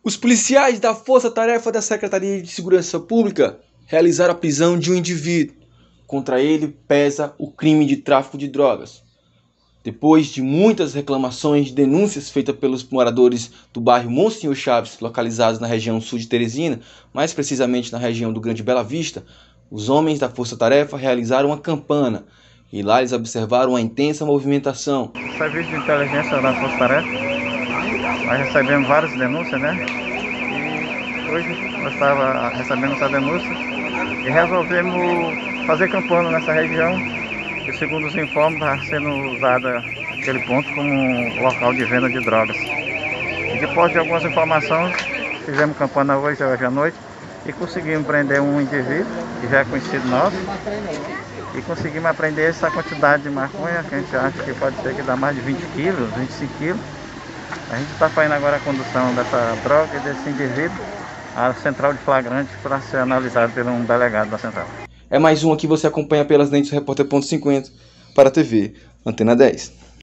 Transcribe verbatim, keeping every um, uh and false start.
Os policiais da Força Tarefa da Secretaria de Segurança Pública realizaram a prisão de um indivíduo. Contra ele pesa o crime de tráfico de drogas. Depois de muitas reclamações e denúncias feitas pelos moradores do bairro Monsenhor Chaves, localizados na região sul de Teresina, mais precisamente na região do Grande Bela Vista, os homens da Força Tarefa realizaram uma campana e lá eles observaram uma intensa movimentação. Serviço de inteligência da Força Tarefa, nós recebemos várias denúncias, né? E hoje nós estávamos recebendo essa denúncia e resolvemos fazer campana nessa região, que segundo os informes está sendo usada aquele ponto como um local de venda de drogas. E depois de algumas informações, fizemos campana hoje, hoje à noite e conseguimos prender um indivíduo que já é conhecido nosso e conseguimos apreender essa quantidade de maconha, que a gente acha que pode ser que dá mais de vinte quilos, vinte e cinco quilos. A gente está fazendo agora a condução dessa droga e desse indivíduo à central de flagrante para ser analisado por um delegado da central. É mais uma que você acompanha pelas lentes do Repórter ponto cinquenta para a T V Antena dez.